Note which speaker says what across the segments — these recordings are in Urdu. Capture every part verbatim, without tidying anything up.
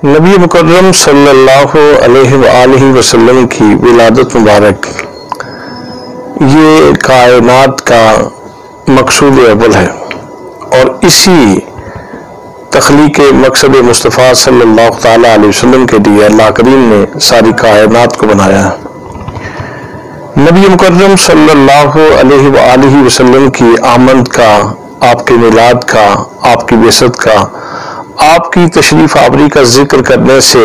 Speaker 1: نبی مکرم صلی اللہ علیہ وآلہ وسلم کی ولادت مبارک یہ کائنات کا مقصود اول ہے، اور اسی تخلیق مقصد مصطفیٰ صلی اللہ تعالیٰ علیہ وسلم کے لیے اللہ کریم نے ساری کائنات کو بنایا ہے۔ نبی مکرم صلی اللہ علیہ وآلہ وسلم کی آمد کا، آپ کے میلاد کا، آپ کی بعثت کا، آپ کی تشریف آوری کا ذکر کرنے سے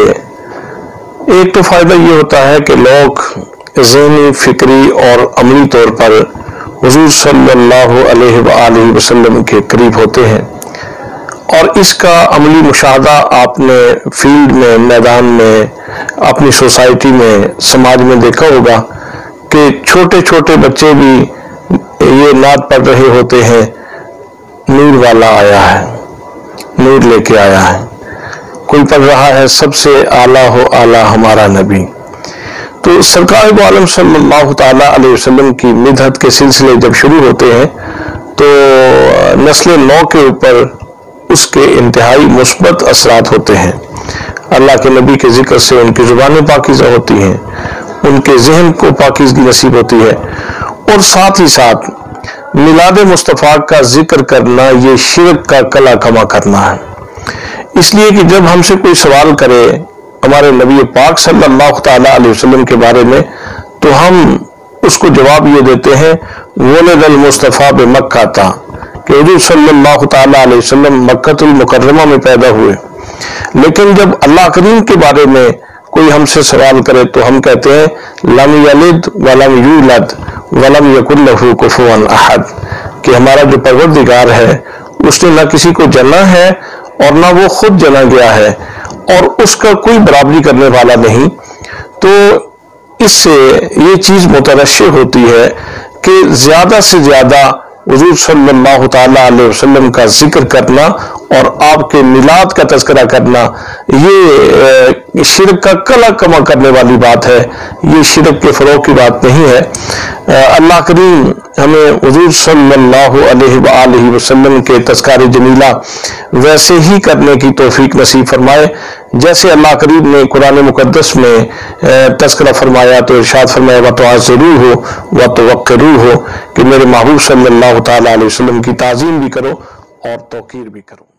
Speaker 1: ایک تو فائدہ یہ ہوتا ہے کہ لوگ ذہنی، فکری اور عملی طور پر حضور صلی اللہ علیہ وآلہ وسلم کے قریب ہوتے ہیں، اور اس کا عملی مشاہدہ آپ نے فیلڈ میں، میدان میں، اپنی سوسائٹی میں، سماج میں دیکھا ہوگا کہ چھوٹے چھوٹے بچے بھی یہ نعت پڑھ رہے ہوتے ہیں، نور والا آیا ہے، نور لے کے آیا ہے۔ کوئی پڑھ رہا ہے سب سے اعلیٰ ہو اعلیٰ ہمارا نبی۔ تو سرکار دو عالم صلی اللہ تعالیٰ علیہ وسلم کی مدحت کے سلسلے جب شروع ہوتے ہیں تو نسل نو کے اوپر اس کے انتہائی مثبت اثرات ہوتے ہیں۔ اللہ کے نبی کے ذکر سے ان کی زبانیں پاکیزہ ہوتی ہیں، ان کے ذہن کو پاکیزگی نصیب ہوتی ہے، اور ساتھ ہی ساتھ میلاد مصطفیٰ کا ذکر کرنا یہ شرک کا کلا کما کرنا ہے۔ اس لیے کہ جب ہم سے کوئی سوال کرے ہمارے نبی پاک صلی اللہ تعالیٰ علیہ وسلم کے بارے میں تو ہم اس کو جواب یہ دیتے ہیں ولد المصطفیٰ بمکہ تھا، کہ حضور صلی اللہ تعالیٰ علیہ وسلم مکہ المکرمہ میں پیدا ہوئے۔ لیکن جب اللہ کریم کے بارے میں کوئی ہم سے سوال کرے تو ہم کہتے ہیں لم یلد ولم یولد ولم یکن لہ کفوا احد، کہ ہمارا جو پروردگار ہے اس نے نہ کسی کو جنا ہے اور نہ وہ خود جنا گیا ہے، اور اس کا کوئی برابری کرنے والا نہیں۔ تو اس سے یہ چیز مترشح ہوتی ہے کہ زیادہ سے زیادہ حضور صلی اللہ تعالیٰ علیہ وسلم کا ذکر کرنا اور آپ کے میلاد کا تذکرہ کرنا یہ شرک کا کلا کما کرنے والی بات ہے، یہ شرک کے فروغ کی بات نہیں ہے۔ اللہ کریم ہمیں حضور صلی اللہ علیہ وآلہ وسلم کے تذکار جمیلہ ویسے ہی کرنے کی توفیق نصیب فرمائے جیسے اللہ کریم نے قرآن مقدس میں تذکرہ فرمایا تو ارشاد فرمایا وَتُعَزِّرُوهُ وَتُوَقِّرُوهُ، کہ میرے محبوب صلی اللہ تعالیٰ علیہ وسلم کی تعظیم بھی کرو اور توقیر بھی کرو۔